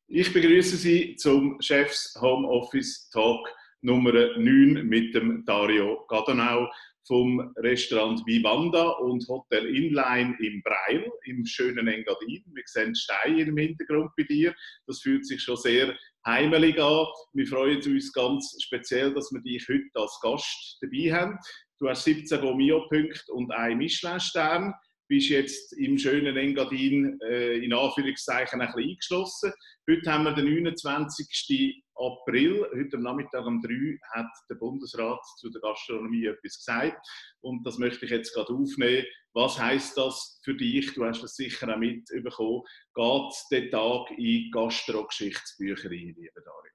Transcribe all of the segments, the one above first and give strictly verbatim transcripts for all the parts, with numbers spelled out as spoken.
Ich begrüße Sie zum Chefs Homeoffice Talk Nummer neun mit dem Dario Gadonau vom Restaurant Vivanda und Hotel Inline im Breil im schönen Engadin. Wir sehen Steine im Hintergrund bei dir. Das fühlt sich schon sehr heimelig an. Wir freuen uns ganz speziell, dass wir dich heute als Gast dabei haben. Du hast siebzehn Gomio-Punkte und einen Michelin-Stern. Bist jetzt im schönen Engadin äh, in Anführungszeichen ein bisschen eingeschlossen. Heute haben wir den neunundzwanzigsten April. Heute am Nachmittag um drei hat der Bundesrat zu der Gastronomie etwas gesagt. Und das möchte ich jetzt gerade aufnehmen. Was heisst das für dich? Du hast das sicher auch mitbekommen. Geht der Tag in Gastro-Geschichtsbücher ein, lieber Dario?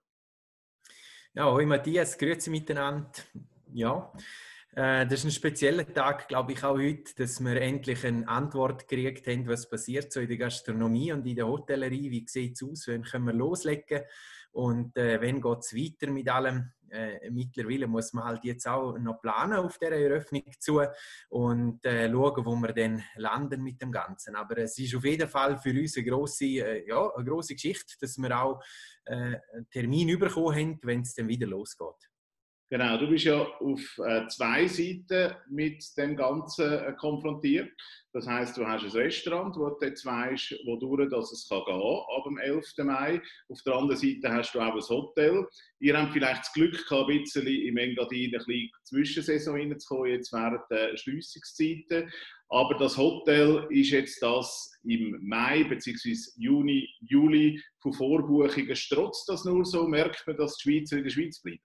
Ja, hoi Matthias, grüezi miteinander. Ja. Das ist ein spezieller Tag, glaube ich, auch heute, dass wir endlich eine Antwort gekriegt haben, was passiert so in der Gastronomie und in der Hotellerie. Wie sieht es aus? Wann können wir loslegen? Und äh, wann geht es weiter mit allem? Äh, mittlerweile muss man halt jetzt auch noch planen auf dieser Eröffnung zu und äh, schauen, wo wir dann landen mit dem Ganzen. Aber es ist auf jeden Fall für uns eine grosse, äh, ja, eine grosse Geschichte, dass wir auch äh, einen Termin bekommen haben, wenn es dann wieder losgeht. Genau, du bist ja auf äh, zwei Seiten mit dem Ganzen äh, konfrontiert. Das heisst, du hast ein Restaurant, wo du jetzt weisst, wodurch dass es kann gehen ab dem elften Mai. Auf der anderen Seite hast du auch ein Hotel. Ihr habt vielleicht das Glück gehabt, ein bisschen im Engadin ein bisschen Zwischensaison reinzukommen, jetzt während der Schliessungszeiten. Aber das Hotel ist jetzt das im Mai bzw. Juni, Juli von Vorbuchungen. Trotz das nur so, merkt man, dass die Schweizer in der Schweiz bleiben.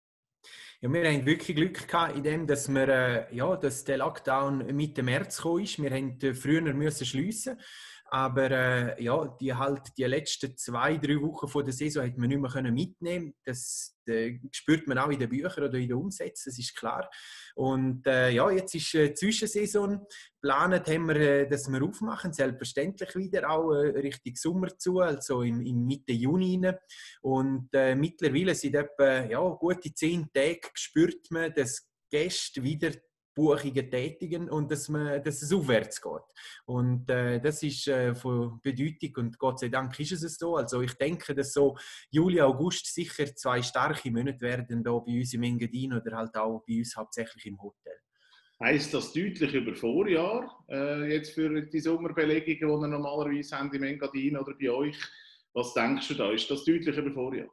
Ja, wir haben wirklich Glück gehabt in dem, dass, wir, äh, ja, dass der Lockdown Mitte März gekommen ist. Wir mussten äh, früher müssen schliessen, aber äh, ja, die, halt, die letzten zwei, drei Wochen vor der Saison hat man nicht mehr mitnehmen. Das äh, spürt man auch in den Büchern oder in den Umsätzen, das ist klar. Und äh, ja, jetzt ist äh, Zwischensaison. Geplant haben wir, äh, dass wir aufmachen, selbstverständlich wieder auch äh, Richtung Sommer zu, also im, im Mitte Juni rein. Und äh, mittlerweile sind etwa ja, gute zehn Tage spürt man, dass Gäste wieder Buchungen tätigen und dass, man, dass es aufwärts geht. Und äh, das ist äh, von Bedeutung und Gott sei Dank ist es so. Also ich denke, dass so Juli, August sicher zwei starke Monate werden da bei uns im Engadin oder halt auch bei uns hauptsächlich im Hotel. Heisst das deutlich über Vorjahr, äh, jetzt für die Sommerbelegungen, die wir normalerweise haben im Engadin oder bei euch? Was denkst du da? Ist das deutlich über Vorjahr?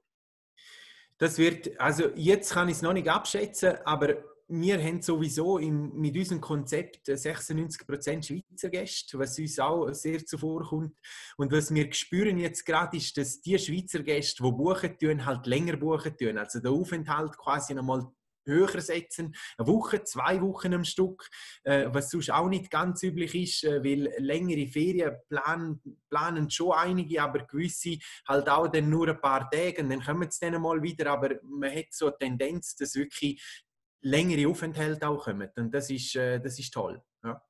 Das wird, also jetzt kann ich es noch nicht abschätzen, aber wir haben sowieso im, mit unserem Konzept sechsundneunzig Prozent Schweizer Gäste, was uns auch sehr zuvorkommt. Und was wir spüren jetzt gerade ist, dass die Schweizer Gäste, die buchen tun, halt länger buchen tun. Also der Aufenthalt quasi nochmal höher setzen, eine Woche, zwei Wochen am Stück, äh, was sonst auch nicht ganz üblich ist, äh, weil längere Ferien planen, planen schon einige, aber gewisse halt auch dann nur ein paar Tage und dann kommen sie dann mal wieder, aber man hat so eine Tendenz, dass wirklich längere Aufenthalte auch kommen und das ist, äh, das ist toll. Ja.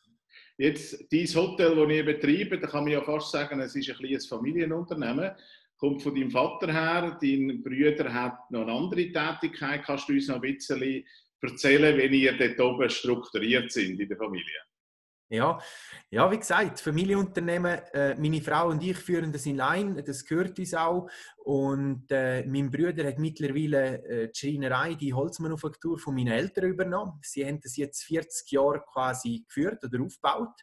Jetzt, dieses Hotel, das ihr betreibt, da kann man ja fast sagen, es ist ein kleines Familienunternehmen. Kommt von deinem Vater her, dein Bruder hat noch eine andere Tätigkeit. Kannst du uns noch ein bisschen erzählen, wie ihr dort oben strukturiert sind in der Familie? Ja, ja, wie gesagt, Familienunternehmen, äh, meine Frau und ich führen das in Line, das gehört uns auch. Und äh, mein Bruder hat mittlerweile äh, die Schreinerei, die Holzmanufaktur von meinen Eltern übernommen. Sie haben das jetzt vierzig Jahre quasi geführt oder aufgebaut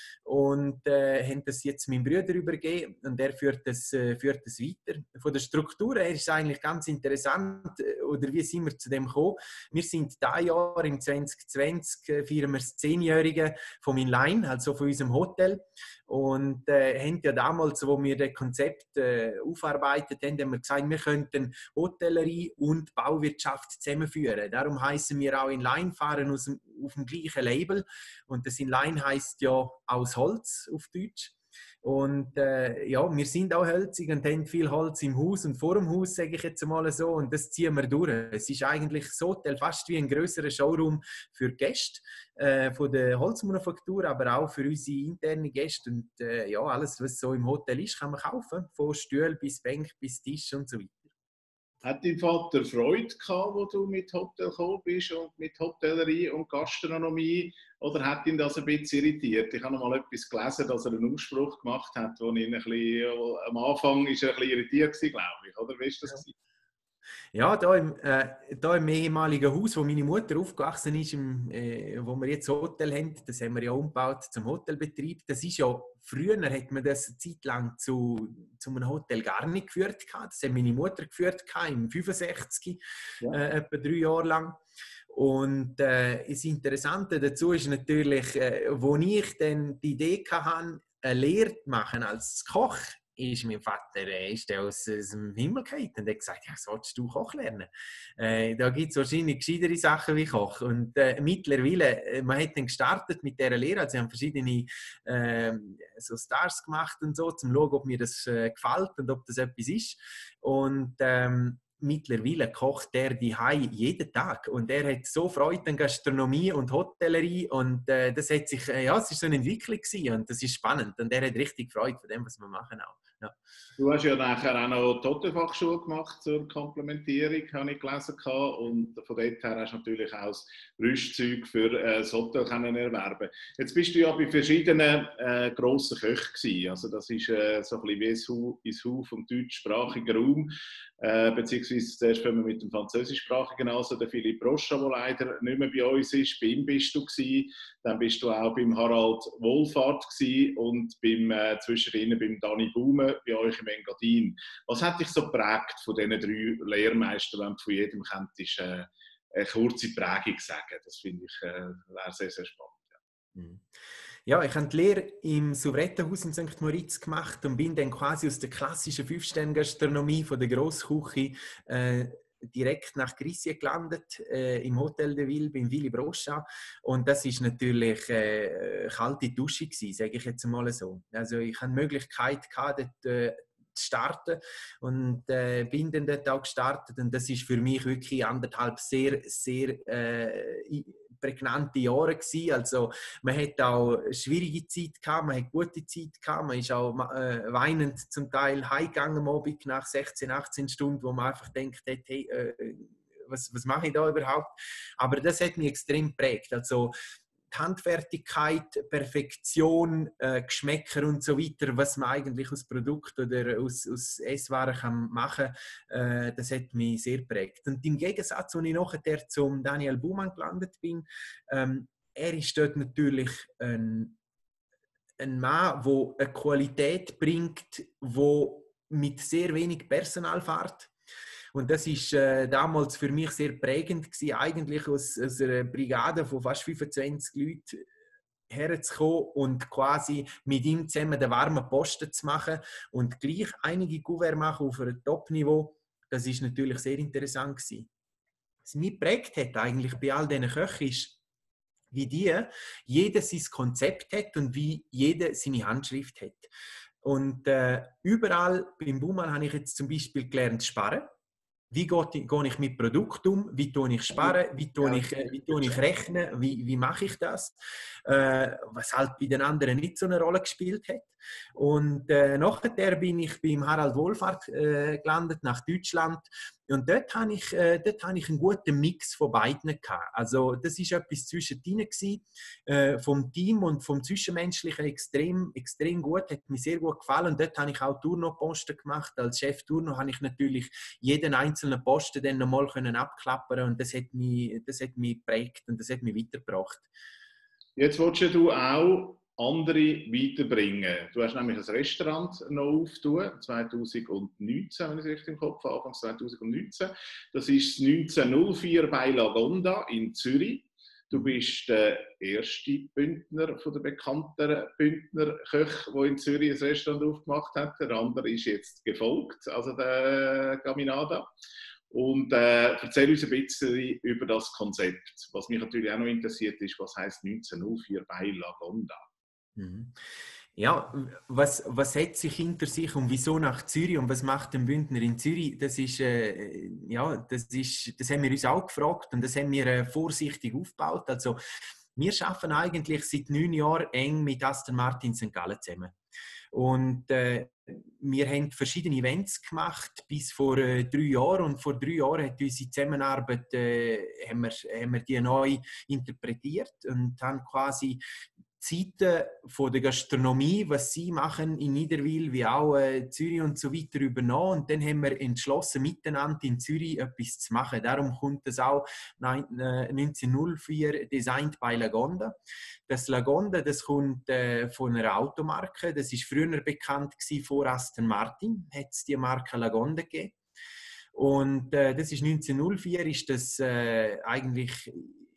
und äh, haben das jetzt meinem Bruder übergeben und er führt das, äh, führt das weiter. Von der Struktur her ist es eigentlich ganz interessant, äh, oder wie sind wir zu dem gekommen? Wir sind dieses Jahr, im zwanzig zwanzig, äh, feiern wir das Zehnjährige von Inline, also von unserem Hotel. Und äh, haben ja damals, wo wir das Konzept äh, aufarbeitet haben, haben wir gesagt, wir könnten Hotellerie und Bauwirtschaft zusammenführen. Darum heißen wir auch Inline, fahren aus dem, auf dem gleichen Label. Und das Inline heisst ja aus Holz auf Deutsch. Und äh, ja, wir sind auch hölzig und haben viel Holz im Haus und vor dem Haus, sage ich jetzt mal so, und das ziehen wir durch. Es ist eigentlich das Hotel fast wie ein grösserer Showroom für Gäste äh, von der Holzmanufaktur, aber auch für unsere internen Gäste. Und äh, ja, alles, was so im Hotel ist, kann man kaufen, von Stuhl bis Bank bis Tisch und so weiter. Hat dein Vater Freude gehabt, wo du mit Hotel gekommen bist und mit Hotellerie und Gastronomie? Oder hat ihn das ein bisschen irritiert? Ich habe noch mal etwas gelesen, dass er einen Ausspruch gemacht hat, wo ihn ein bisschen, am Anfang ist er ein bisschen irritiert war, glaube ich. Oder wie ist das gewesen? Ja, da im, äh, da im ehemaligen Haus, wo meine Mutter aufgewachsen ist, im, äh, wo wir jetzt ein Hotel haben, das haben wir ja umgebaut zum Hotelbetrieb. Das ist ja, früher hat man das eine Zeit lang zu, zu einem Hotel gar nicht geführt gehabt. Das hat meine Mutter geführt gehabt, im fünfundsechzig, Ja. äh, etwa drei Jahre lang. Und äh, das Interessante dazu ist natürlich, äh, wo ich dann die Idee hatte, eine Lehre zu machen als Koch, ist mein Vater äh, ist der aus, aus dem Himmel gefallen und hat gesagt, ja, sollst du Koch lernen? Äh, da gibt es wahrscheinlich gescheitere Sachen wie Koch. Und äh, mittlerweile, äh, man hat dann gestartet mit dieser Lehre, also sie haben verschiedene äh, so Stars gemacht und so, um zu schauen, ob mir das äh, gefällt und ob das etwas ist. Und ähm, mittlerweile kocht der die Hai jeden Tag und er hat so Freude an Gastronomie und Hotellerie und äh, das hat sich, äh, ja, es ist so eine Entwicklung gewesen und das ist spannend und er hat richtig Freude von dem, was wir machen auch. Ja. Du hast ja nachher auch noch die Hotelfachschule gemacht zur Komplementierung, habe ich gelesen. Und von dort her hast du natürlich auch das Rüstzeug für äh, das Hotel können erwerben. Jetzt bist du ja bei verschiedenen äh, grossen Köchen gewesen. Also das ist äh, so ein bisschen wie ins Haus, ins Haus vom deutschsprachigen Raum. Äh, beziehungsweise zuerst fangen wir mit dem französischsprachigen an, also der Philippe Rocha, der leider nicht mehr bei uns ist. Bei ihm bist du gewesen. Dann bist du auch beim Harald Wohlfahrt gewesen und beim, äh, zwischendrin beim Dani Baume bei euch im Engadin. Was hat dich so geprägt von diesen drei Lehrmeistern, wenn du von jedem könntest, äh, eine kurze Prägung sagen? Das finde ich äh, wäre sehr, sehr spannend. Ja. Mhm. Ja, ich habe die Lehre im Souverätenhaus in Sankt Moritz gemacht und bin dann quasi aus der klassischen Fünf-Sterne-Gastronomie von der Grossküche äh, direkt nach Grissien gelandet, äh, im Hotel de Ville, beim Willy Brocha. Und das ist natürlich äh, kalte Dusche gewesen, sage ich jetzt mal so. Also ich hatte die Möglichkeit gehabt, dort, äh, zu starten und äh, bin dann dort auch gestartet und das ist für mich wirklich anderthalb sehr, sehr äh, prägnante Jahre gewesen. Also man hat auch eine schwierige Zeit gehabt, man hat gute Zeit gehabt, man ist auch äh, weinend zum Teil heimgegangen am Abend nach sechzehn, achtzehn Stunden, wo man einfach denkt, hey, äh, was, was mache ich da überhaupt? Aber das hat mich extrem geprägt. Also die Handfertigkeit, Perfektion, äh, Geschmäcker und so weiter, was man eigentlich aus Produkt oder aus, aus Esswaren kann machen kann, äh, das hat mich sehr geprägt. Und im Gegensatz, als ich nachher zum Daniel Baumann gelandet bin, ähm, er ist dort natürlich ein, ein Mann, der eine Qualität bringt, wo mit sehr wenig Personal fährt. Und das war äh, damals für mich sehr prägend gewesen, eigentlich aus, aus einer Brigade von fast fünfundzwanzig Leuten herzukommen und quasi mit ihm zusammen den warmen Posten zu machen und gleich einige Kuvert machen auf einem Top-Niveau. Das ist natürlich sehr interessant gewesen. Was mich geprägt hat eigentlich bei all diesen Köchen ist, wie die jeder sein Konzept hat und wie jeder seine Handschrift hat. Und äh, überall beim Baumann habe ich jetzt zum Beispiel gelernt zu sparen. Wie gehe ich mit Produkt um? Wie tue ich sparen? Wie tue ich, wie tue ich rechnen? Wie, wie mache ich das? Äh, was halt bei den anderen nicht so eine Rolle gespielt hat. Und äh, nachher bin ich beim Harald Wohlfahrt äh, gelandet, nach Deutschland. Und dort habe ich, äh, dort habe ich einen guten Mix von beiden gehabt. Also das war etwas zwischendrin gewesen, äh, vom Team und vom Zwischenmenschlichen extrem, extrem gut, hat mir sehr gut gefallen. Und dort habe ich auch Turno-Posten gemacht. Als Chef Turno habe ich natürlich jeden einzelnen Posten dann nochmal abklappern und das hat mich, das hat mich geprägt und das hat mich weitergebracht. Jetzt willst du auch andere weiterbringen. Du hast nämlich ein Restaurant noch auftun, zwanzig neunzehn, wenn ich es richtig im Kopf habe, Anfang zwanzig neunzehn. Das ist das neunzehnhundertvier bei Lagonda in Zürich. Du bist der erste Bündner von der bekannten Bündner Köch, der in Zürich ein Restaurant aufgemacht hat. Der andere ist jetzt gefolgt, also der Gaminada. Und äh, erzähl uns ein bisschen über das Konzept. Was mich natürlich auch noch interessiert ist, was heisst neunzehnhundertvier bei Lagonda? Mhm. Ja, was, was hat sich hinter sich und wieso nach Zürich und was macht ein Bündner in Zürich? Das ist, äh, ja, das ist, das haben wir uns auch gefragt und das haben wir äh, vorsichtig aufgebaut. Also, wir arbeiten eigentlich seit neun Jahren eng mit Aston Martin Sankt Gallen zusammen. Und äh, wir haben verschiedene Events gemacht bis vor äh, drei Jahren und vor drei Jahren hat unsere Zusammenarbeit, äh, haben, wir, haben wir die neu interpretiert und haben quasi Zeiten von der Gastronomie, was sie machen in Niederwil, wie auch äh, Zürich und so weiter übernommen. Und dann haben wir entschlossen, miteinander in Zürich etwas zu machen. Darum kommt das auch neunzehnhundertvier Designed by Lagonda. Das Lagonda, das kommt äh, von einer Automarke. Das ist früher bekannt gewesen, vor Aston Martin, hat es die Marke Lagonda gegeben. Und äh, das ist neunzehnhundertvier, ist das äh, eigentlich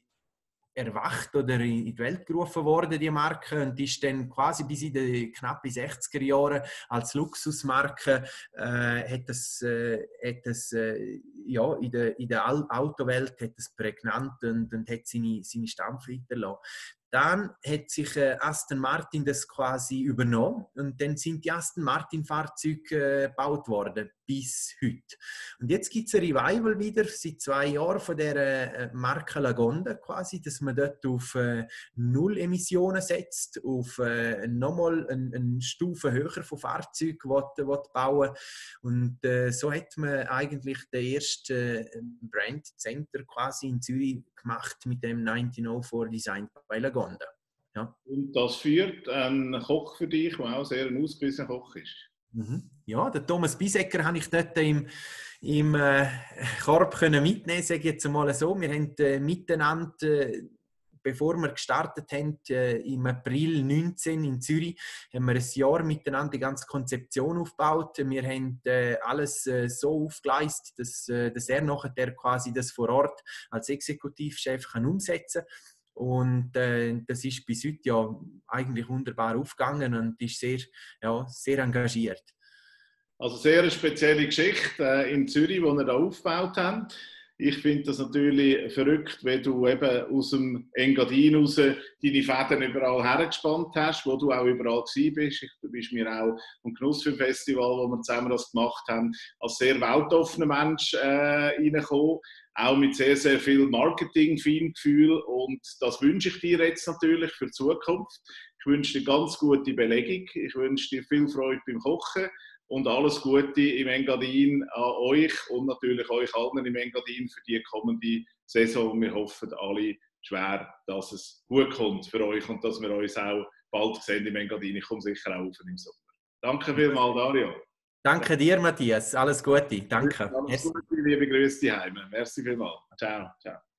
erwacht oder in die Welt gerufen worden, die Marke, und ist dann quasi bis in die knappe sechziger Jahre als Luxusmarke äh, hat das, äh, hat das äh, ja, in der, in der Autowelt hat das prägnant und, und hat seine, seine Stampf hinterlassen. Dann hat sich äh, Aston Martin das quasi übernommen und dann sind die Aston Martin Fahrzeuge äh, gebaut worden bis heute. Und jetzt gibt es ein Revival wieder seit zwei Jahren von der äh, Marke Lagonda quasi, dass man dort auf äh, Null Emissionen setzt, auf äh, nochmal eine, eine Stufe höher von Fahrzeugen will, will bauen. Und äh, so hat man eigentlich den ersten äh, Brand Center quasi in Zürich gemacht mit dem neunzehnhundertvier Designed by Lagonda. Ja. Und das führt ein Koch für dich, der auch sehr ein ausgewiesener Koch ist. Mhm. Ja, den Thomas Biesecker habe ich dort im, im äh, Korb können mitnehmen, sage ich jetzt mal so. Wir haben äh, miteinander, äh, bevor wir gestartet haben, äh, im April neunzehn in Zürich, haben wir ein Jahr miteinander die ganze Konzeption aufgebaut. Wir haben äh, alles äh, so aufgeleistet, dass, äh, dass er nachher quasi das vor Ort als Exekutivchef kann umsetzen kann. Und äh, das ist bis heute ja eigentlich wunderbar aufgegangen und ist sehr, ja, sehr engagiert. Also sehr eine spezielle Geschichte äh, in Zürich, die wir da aufgebaut haben. Ich finde das natürlich verrückt, wenn du eben aus dem Engadin raus deine Fäden überall hergespannt hast, wo du auch überall gewesen bist. Du bist mir auch am Genussfilmfestival, wo wir zusammen das gemacht haben, als sehr weltoffener Mensch äh, reingekommen. Auch mit sehr, sehr viel Marketing-Feingefühl, und das wünsche ich dir jetzt natürlich für die Zukunft. Ich wünsche dir ganz gute Belegung, ich wünsche dir viel Freude beim Kochen und alles Gute im Engadin an euch und natürlich euch allen im Engadin für die kommende Saison. Wir hoffen alle schwer, dass es gut kommt für euch und dass wir uns auch bald sehen im Engadin. Ich komme sicher auch auf im Sommer. Danke vielmals, Dario. Danke dir, Matthias. Alles Gute. Danke. Alles Gute, liebe Grüße heim. Merci vielmals. Ciao. Ciao.